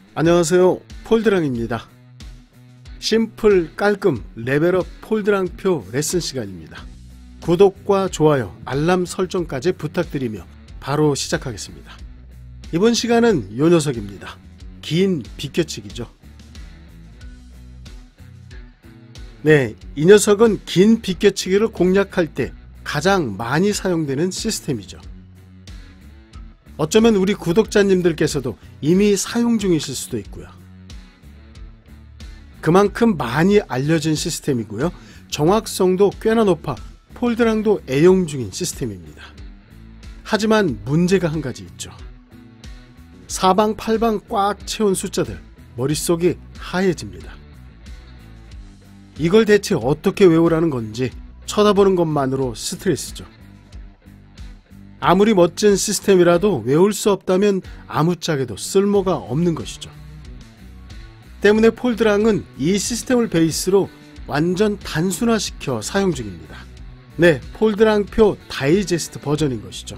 안녕하세요, 폴드랑입니다. 심플 깔끔 레벨업 폴드랑표 레슨 시간입니다. 구독과 좋아요, 알람 설정까지 부탁드리며 바로 시작하겠습니다. 이번 시간은 요 녀석입니다. 긴 비껴치기죠. 네, 이 녀석은 긴 비껴치기를 공략할 때 가장 많이 사용되는 시스템이죠. 어쩌면 우리 구독자님들께서도 이미 사용 중이실 수도 있고요. 그만큼 많이 알려진 시스템이고요. 정확성도 꽤나 높아 폴드랑도 애용 중인 시스템입니다. 하지만 문제가 한 가지 있죠. 사방팔방 꽉 채운 숫자들, 머릿속이 하얘집니다. 이걸 대체 어떻게 외우라는 건지 쳐다보는 것만으로 스트레스죠. 아무리 멋진 시스템이라도 외울 수 없다면 아무짝에도 쓸모가 없는 것이죠. 때문에 폴드랑은 이 시스템을 베이스로 완전 단순화시켜 사용 중입니다. 네, 폴드랑표 다이제스트 버전인 것이죠.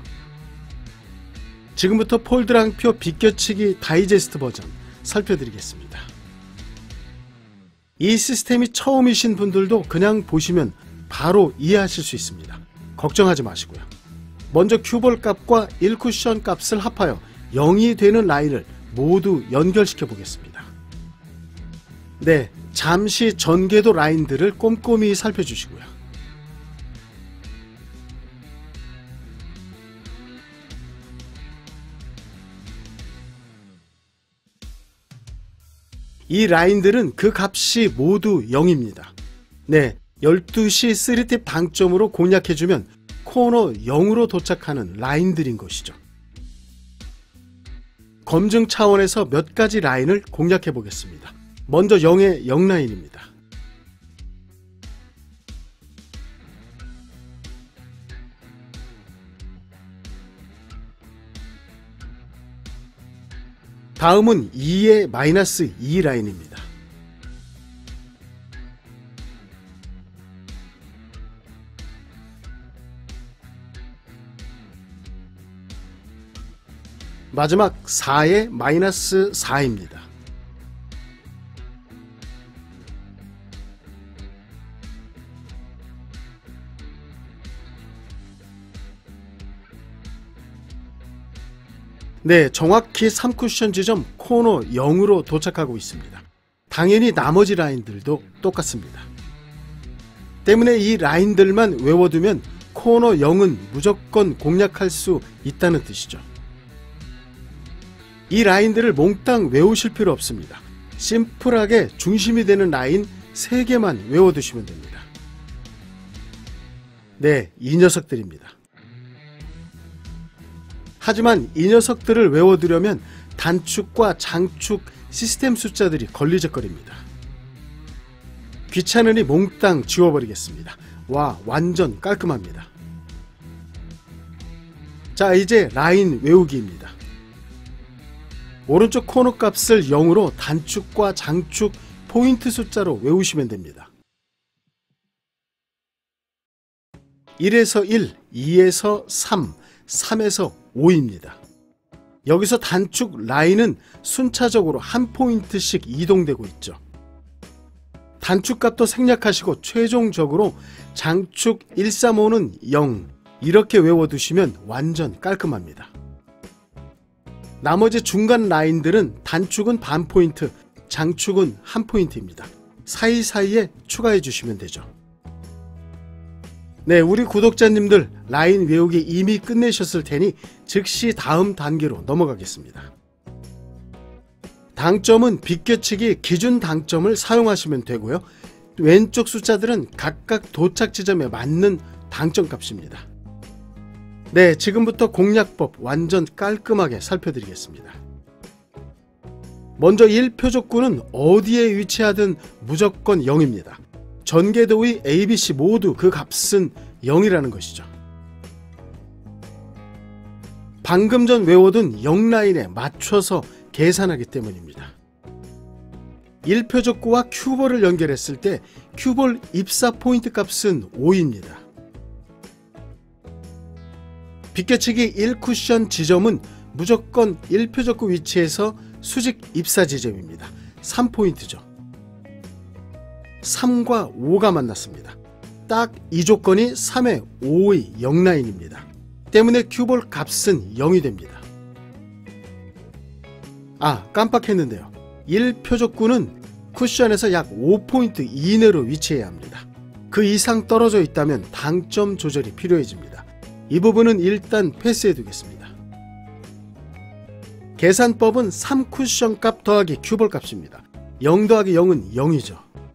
지금부터 폴드랑표 비껴치기 다이제스트 버전 살펴드리겠습니다. 이 시스템이 처음이신 분들도 그냥 보시면 바로 이해하실 수 있습니다. 걱정하지 마시고요. 먼저 큐볼 값과 1쿠션 값을 합하여 0이 되는 라인을 모두 연결시켜 보겠습니다. 네, 잠시 전개도 라인들을 꼼꼼히 살펴주시고요. 이 라인들은 그 값이 모두 0입니다. 네, 12시 3팁 당점으로 공략해주면 코너 0으로 도착하는 라인들인 것이죠. 검증 차원에서 몇 가지 라인을 공략해 보겠습니다. 먼저 0의 0라인입니다. 다음은 2의 마이너스 2 라인입니다. 마지막 4의 마이너스 4입니다. 네, 정확히 3쿠션 지점 코너 0으로 도착하고 있습니다. 당연히 나머지 라인들도 똑같습니다. 때문에 이 라인들만 외워두면 코너 0은 무조건 공략할 수 있다는 뜻이죠. 이 라인들을 몽땅 외우실 필요 없습니다. 심플하게 중심이 되는 라인 3개만 외워두시면 됩니다. 네, 이 녀석들입니다. 하지만 이 녀석들을 외워두려면 단축과 장축 시스템 숫자들이 걸리적거립니다. 귀찮으니 몽땅 지워버리겠습니다. 와, 완전 깔끔합니다. 자, 이제 라인 외우기입니다. 오른쪽 코너 값을 0으로 단축과 장축 포인트 숫자로 외우시면 됩니다. 1에서 1, 2에서 3, 3에서 5입니다. 여기서 단축 라인은 순차적으로 한 포인트씩 이동되고 있죠. 단축값도 생략하시고 최종적으로 장축 135는 0 이렇게 외워두시면 완전 깔끔합니다. 나머지 중간 라인들은 단축은 반 포인트, 장축은 한 포인트입니다. 사이사이에 추가해 주시면 되죠. 네, 우리 구독자님들 라인 외우기 이미 끝내셨을 테니 즉시 다음 단계로 넘어가겠습니다. 당점은 비껴치기 기준 당점을 사용하시면 되고요. 왼쪽 숫자들은 각각 도착 지점에 맞는 당점 값입니다. 네, 지금부터 공략법 완전 깔끔하게 살펴드리겠습니다. 먼저 1표적구는 어디에 위치하든 무조건 0입니다. 전개도의 ABC 모두 그 값은 0이라는 것이죠. 방금 전 외워둔 0라인에 맞춰서 계산하기 때문입니다. 1표적구와 큐볼을 연결했을 때 큐볼 입사 포인트 값은 5입니다. 비껴치기 1쿠션 지점은 무조건 1표적구 위치에서 수직 입사 지점입니다. 3포인트죠. 3과 5가 만났습니다. 딱 이 조건이 3의 5의 0라인입니다. 때문에 큐볼 값은 0이 됩니다. 아, 깜빡했는데요. 1표적구는 쿠션에서 약 5포인트 이내로 위치해야 합니다. 그 이상 떨어져 있다면 당점 조절이 필요해집니다. 이 부분은 일단 패스해 두겠습니다. 계산법은 3쿠션 값 더하기 큐볼 값입니다. 0 더하기 0은 0이죠.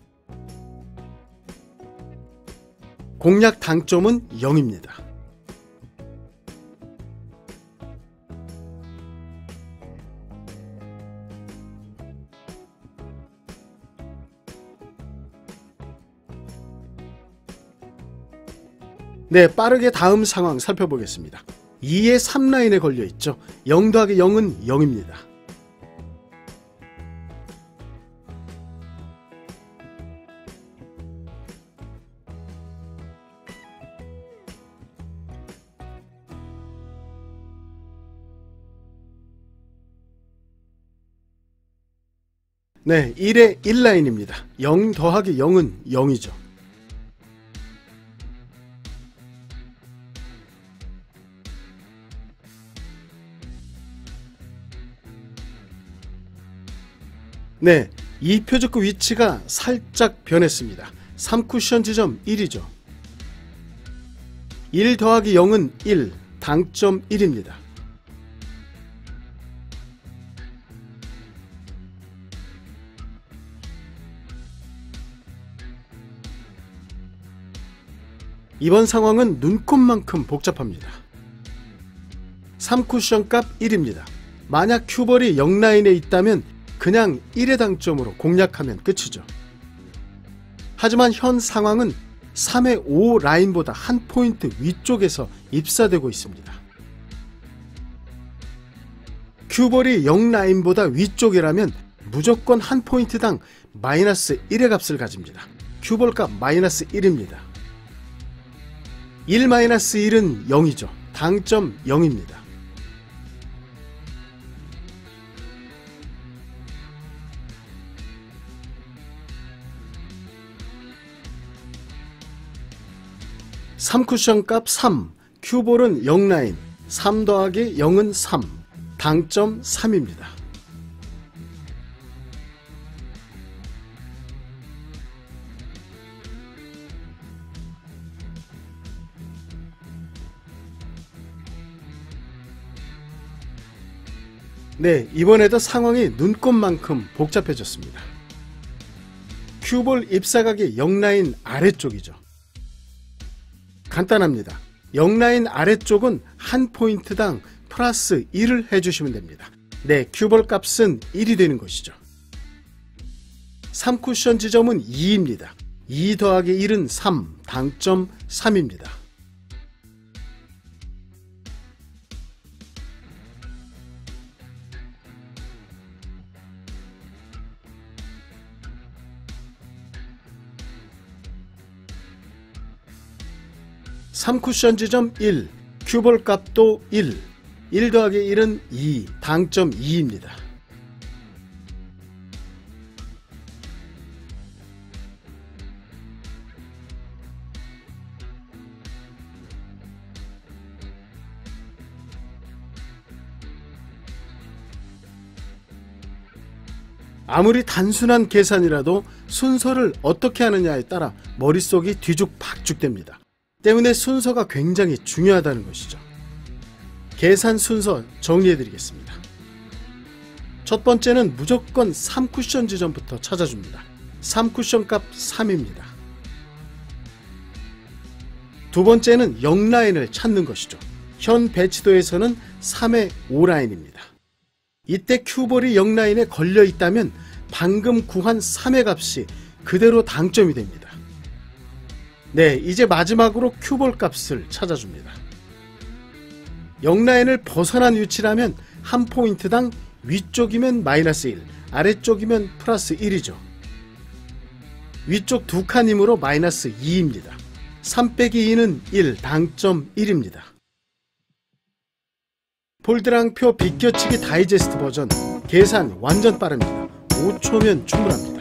공략 당점은 0입니다. 네, 빠르게 다음 상황 살펴보겠습니다. 2의 3라인에 걸려있죠. 0 더하기 0은 0입니다. 네, 1의 1라인입니다. 0 더하기 0은 0이죠. 네, 이 표적구 위치가 살짝 변했습니다. 3쿠션 지점 1이죠. 1 더하기 0은 1, 당점 1입니다. 이번 상황은 눈꼽만큼 복잡합니다. 3쿠션 값 1입니다. 만약 큐볼이 0라인에 있다면 그냥 1의 당점으로 공략하면 끝이죠. 하지만 현 상황은 3의 5 라인보다 한 포인트 위쪽에서 입사되고 있습니다. 큐볼이 0 라인보다 위쪽이라면 무조건 한 포인트당 마이너스 1의 값을 가집니다. 큐볼 값 마이너스 1입니다. 1-1은 0이죠. 당점 0입니다. (3쿠션) 값 3, 큐볼은 0라인, 3 더하기 0은 3, 당점 3입니다. 네, 이번에도 상황이 눈꼽만큼 복잡해졌습니다. 큐볼 입사각이 0라인 아래쪽이죠. 간단합니다. 0라인 아래쪽은 한 포인트당 플러스 1을 해주시면 됩니다. 네, 큐볼 값은 1이 되는 것이죠. 3쿠션 지점은 2입니다. 2 더하기 1은 3, 당점 3입니다. (3쿠션) 지점 1, 큐볼 값도 1, 1 더하기 1은 2, 당점 2입니다. 아무리 단순한 계산이라도 순서를 어떻게 하느냐에 따라 머릿속이 뒤죽박죽됩니다. 때문에 순서가 굉장히 중요하다는 것이죠. 계산 순서 정리해드리겠습니다. 첫 번째는 무조건 3쿠션 지점부터 찾아줍니다. 3쿠션 값 3입니다. 두 번째는 0라인을 찾는 것이죠. 현 배치도에서는 3의 5라인입니다. 이때 큐볼이 0라인에 걸려 있다면 방금 구한 3의 값이 그대로 당점이 됩니다. 네, 이제 마지막으로 큐볼 값을 찾아줍니다. 0라인을 벗어난 위치라면 한 포인트당 위쪽이면 마이너스 1, 아래쪽이면 플러스 1이죠. 위쪽 두 칸이므로 마이너스 2입니다. 3 빼기 2는 1, 당점 1입니다. 폴드랑표 비껴치기 다이제스트 버전 계산 완전 빠릅니다. 5초면 충분합니다.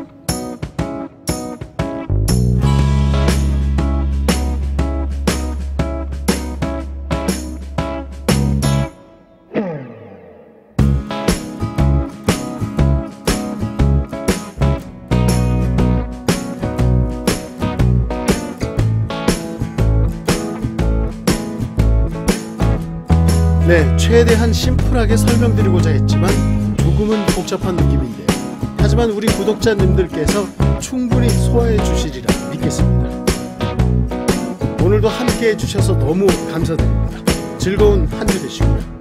네, 최대한 심플하게 설명드리고자 했지만 조금은 복잡한 느낌인데요. 하지만 우리 구독자님들께서 충분히 소화해 주시리라 믿겠습니다. 오늘도 함께 해주셔서 너무 감사드립니다. 즐거운 한 주 되시고요.